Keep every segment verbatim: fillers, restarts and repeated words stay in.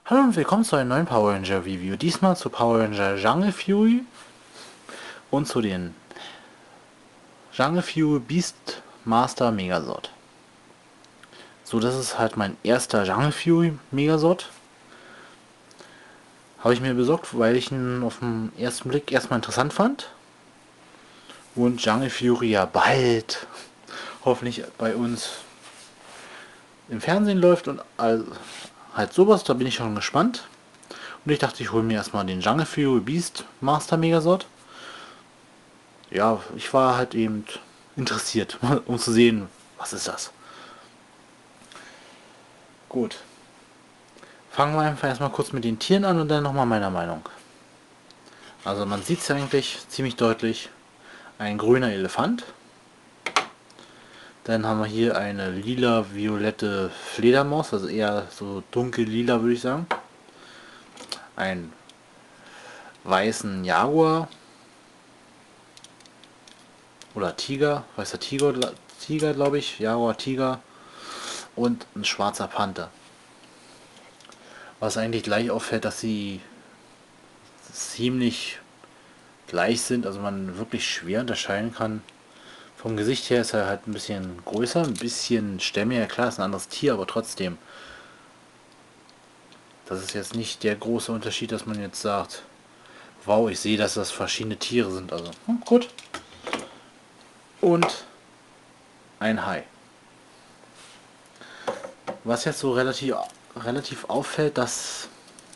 Hallo und willkommen zu einem neuen Power Ranger Review. Diesmal zu Power Ranger Jungle Fury und zu den Jungle Fury Beast Master Megazord. So, das ist halt mein erster Jungle Fury Megazord. Habe ich mir besorgt, weil ich ihn auf den ersten Blick erstmal interessant fand. Und Jungle Fury ja bald hoffentlich bei uns im Fernsehen läuft und all, halt sowas, da bin ich schon gespannt. Und ich dachte, ich hole mir erstmal den Jungle Fury Beast Master Megazord. Ja, ich war halt eben interessiert, um zu sehen, was ist das. Gut. Fangen wir einfach erstmal kurz mit den Tieren an und dann nochmal meiner Meinung. Also man sieht es ja eigentlich ziemlich deutlich. Ein grüner Elefant. Dann haben wir hier eine lila-violette Fledermaus, also eher so dunkel lila würde ich sagen. Ein weißen Jaguar. Oder Tiger, weißer Tiger, Tiger glaube ich, Jaguar, Tiger. Und ein schwarzer Panther. Was eigentlich gleich auffällt, dass sie ziemlich gleich sind, also man wirklich schwer unterscheiden kann. Vom Gesicht her ist er halt ein bisschen größer, ein bisschen stämmiger, klar, ist ein anderes Tier, aber trotzdem. Das ist jetzt nicht der große Unterschied, dass man jetzt sagt, wow, ich sehe, dass das verschiedene Tiere sind, also hm, gut. Und ein Hai. Was jetzt so relativ, relativ auffällt, dass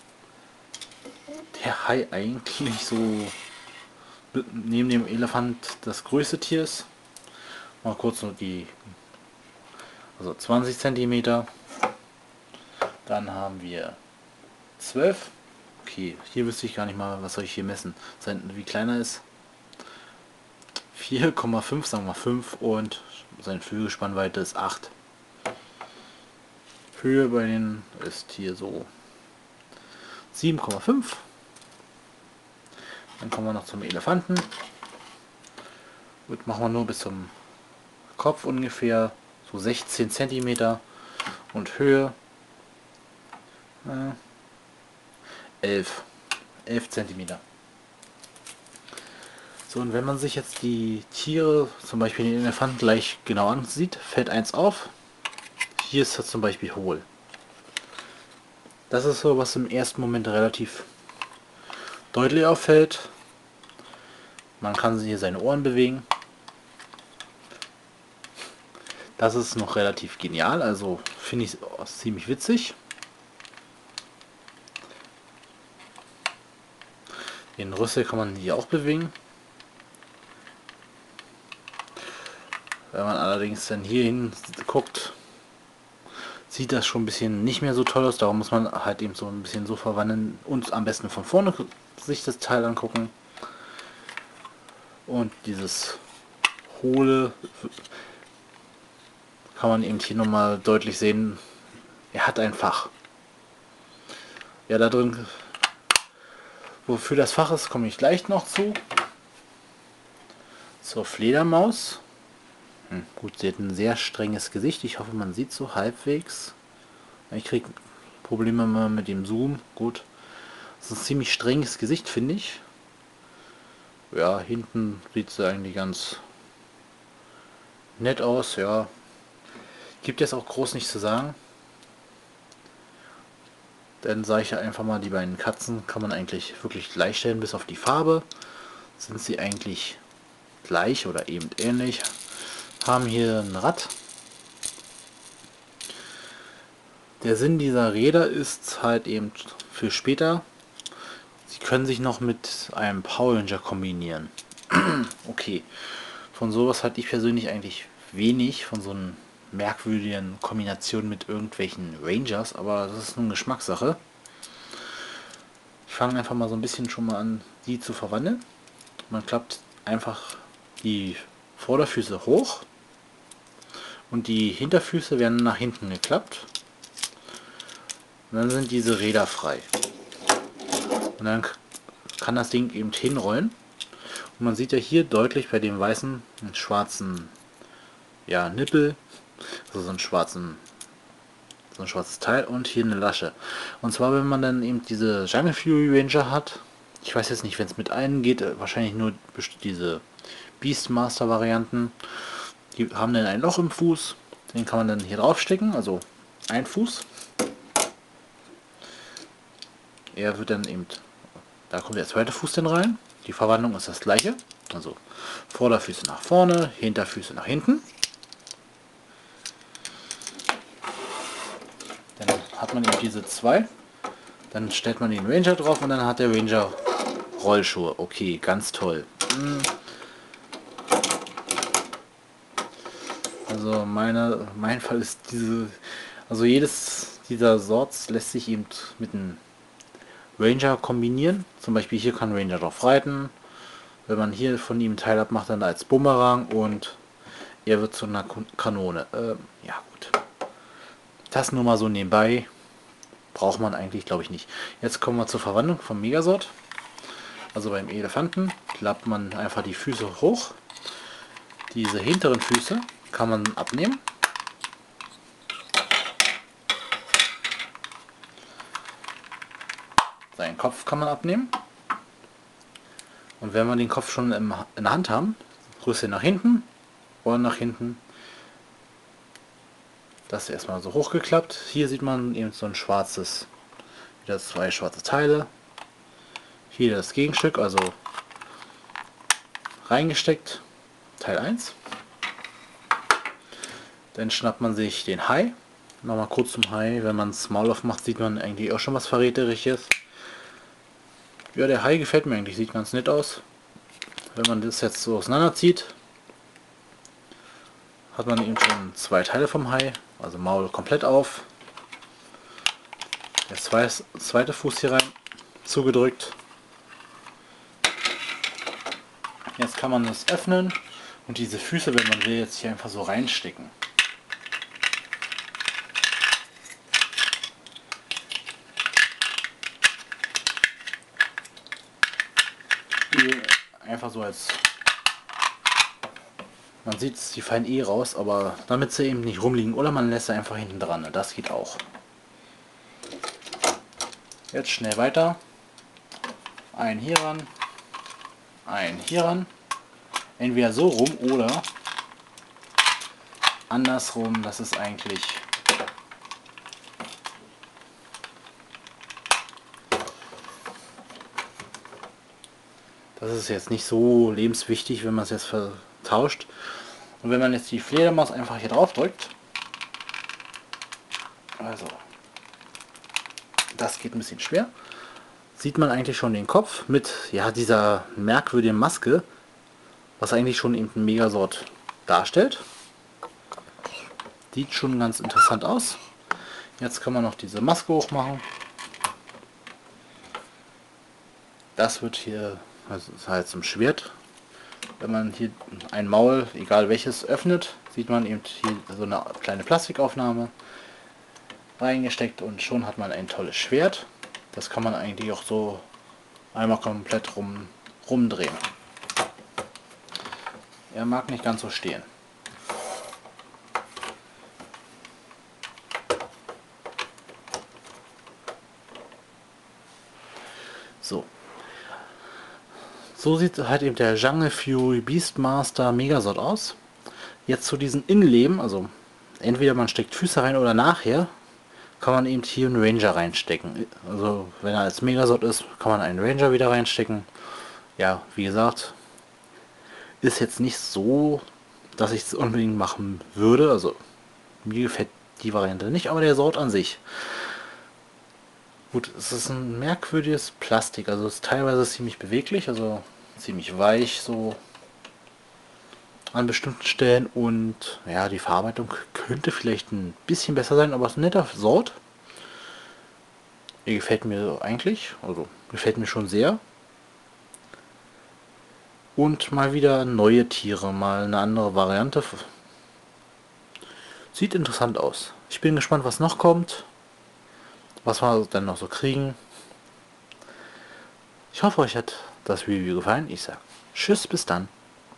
der Hai eigentlich so neben dem Elefant das größte Tier ist. Mal kurz nur die, also zwanzig Zentimeter. Dann haben wir zwölf. Okay, hier wüsste ich gar nicht mal, was soll ich hier messen. Wie kleiner ist. vier Komma fünf, sagen wir fünf, und seine Flügelspannweite ist acht. Höhe bei denen ist hier so sieben Komma fünf. Dann kommen wir noch zum Elefanten. Gut, machen wir nur bis zum Kopf ungefähr so sechzehn Zentimeter und Höhe äh, elf Zentimeter. So, und wenn man sich jetzt die Tiere, zum Beispiel den Elefanten, gleich genau ansieht, fällt eins auf. Hier ist das zum Beispiel hohl. Das ist so, was im ersten Moment relativ deutlich auffällt. Man kann hier seine Ohren bewegen. Das ist noch relativ genial, also finde ich ziemlich witzig. Den Rüssel kann man hier auch bewegen. Wenn man allerdings dann hier hin guckt, sieht das schon ein bisschen nicht mehr so toll aus. Darum muss man halt eben so ein bisschen so verwandeln und am besten von vorne sich das Teil angucken. Und dieses hohle kann man eben hier nochmal deutlich sehen. Er hat ein Fach. Ja, da drin, wofür das Fach ist, komme ich gleich noch zu. Zur Fledermaus. Hm, gut, sie hat ein sehr strenges Gesicht. Ich hoffe, man sieht so halbwegs. Ich kriege Probleme mal mit dem Zoom. Gut. Das ist ein ziemlich strenges Gesicht, finde ich. Ja, hinten sieht sie eigentlich ganz nett aus. Ja. Gibt jetzt auch groß nichts zu sagen. Dann sage ich ja einfach mal, die beiden Katzen kann man eigentlich wirklich gleichstellen, bis auf die Farbe. Sind sie eigentlich gleich oder eben ähnlich. Haben hier ein Rad. Der Sinn dieser Räder ist halt eben für später. Sie können sich noch mit einem Power Ranger kombinieren. Okay, von sowas hatte ich persönlich eigentlich wenig, von so einer merkwürdigen Kombination mit irgendwelchen Rangers, aber das ist nur eine Geschmackssache. Ich fange einfach mal so ein bisschen schon mal an, die zu verwandeln. Man klappt einfach die Vorderfüße hoch und die Hinterfüße werden nach hinten geklappt. Und dann sind diese Räder frei. Und dann kann das Ding eben hinrollen. Und man sieht ja hier deutlich bei dem weißen einen schwarzen ja, Nippel, also so einen schwarzen So ein schwarzes Teil und hier eine Lasche. Und zwar, wenn man dann eben diese Jungle Fury Ranger hat, ich weiß jetzt nicht, wenn es mit einem geht, äh, wahrscheinlich nur diese Beastmaster Varianten, die haben dann ein Loch im Fuß, den kann man dann hier drauf stecken, also ein Fuß. Er wird dann eben, da kommt der zweite Fuß dann rein. Die Verwandlung ist das gleiche, also Vorderfüße nach vorne, Hinterfüße nach hinten. Dann hat man eben diese zwei. Dann stellt man den Ranger drauf und dann hat der Ranger Rollschuhe. Okay, ganz toll. Also meine, mein Fall ist diese, also jedes dieser Sorts lässt sich eben mit einem Ranger kombinieren. Zum Beispiel hier kann Ranger drauf reiten. Wenn man hier von ihm ein Teil abmacht, dann als Bumerang und er wird zu einer Kanone. Ähm, ja gut. Das nur mal so nebenbei. Braucht man eigentlich, glaube ich, nicht. Jetzt kommen wir zur Verwandlung vom Megasort. Also beim Elefanten klappt man einfach die Füße hoch. Diese hinteren Füße kann man abnehmen. Seinen Kopf kann man abnehmen. Und wenn wir den Kopf schon in der Hand haben, Größe nach hinten, Ohren nach hinten. Das erstmal so hochgeklappt. Hier sieht man eben so ein schwarzes, wieder zwei schwarze Teile. Hier das Gegenstück, also reingesteckt, Teil eins. Dann schnappt man sich den Hai. Nochmal kurz zum Hai. Wenn man das Maul aufmacht, sieht man eigentlich auch schon was Verräterisches. Ja, der Hai gefällt mir eigentlich, sieht ganz nett aus. Wenn man das jetzt so auseinanderzieht, hat man eben schon zwei Teile vom Hai. Also Maul komplett auf. Der zweite Fuß hier rein zugedrückt. Jetzt kann man das öffnen und diese Füße, wenn man will, jetzt hier einfach so reinstecken. Einfach so als... Man sieht, sie fallen eh raus, aber damit sie eben nicht rumliegen. Oder man lässt sie einfach hinten dran. Das geht auch. Jetzt schnell weiter. Ein hier ran. Ein hier ran. Entweder so rum oder andersrum. Das ist eigentlich... Das ist jetzt nicht so lebenswichtig, wenn man es jetzt vertauscht. Und wenn man jetzt die Fledermaus einfach hier drauf drückt, also das geht ein bisschen schwer, sieht man eigentlich schon den Kopf mit ja dieser merkwürdigen Maske, was eigentlich schon eben ein Megasort darstellt. Sieht schon ganz interessant aus. Jetzt kann man noch diese Maske hochmachen. Das wird hier, also das ist halt zum Schwert. Wenn man hier ein Maul, egal welches, öffnet, sieht man eben hier so eine kleine Plastikaufnahme reingesteckt und schon hat man ein tolles Schwert. Das kann man eigentlich auch so einmal komplett rum, rumdrehen. Er mag nicht ganz so stehen. So. So sieht halt eben der Jungle Fury Beastmaster Megasort aus. Jetzt zu diesen Innenleben, also entweder man steckt Füße rein oder nachher, kann man eben hier einen Ranger reinstecken. Also wenn er als Megasort ist, kann man einen Ranger wieder reinstecken. Ja, wie gesagt, ist jetzt nicht so, dass ich es unbedingt machen würde. Also mir gefällt die Variante nicht, aber der Sort an sich. Gut, es ist ein merkwürdiges Plastik, also es ist teilweise ziemlich beweglich, also ziemlich weich so an bestimmten Stellen und ja, die Verarbeitung könnte vielleicht ein bisschen besser sein, aber es ist ein netter Sort. Der gefällt mir eigentlich, also gefällt mir schon sehr. Und mal wieder neue Tiere, mal eine andere Variante. Sieht interessant aus. Ich bin gespannt, was noch kommt. Was wir dann noch so kriegen. Ich hoffe, euch hat das Review gefallen. Ich sage tschüss, bis dann.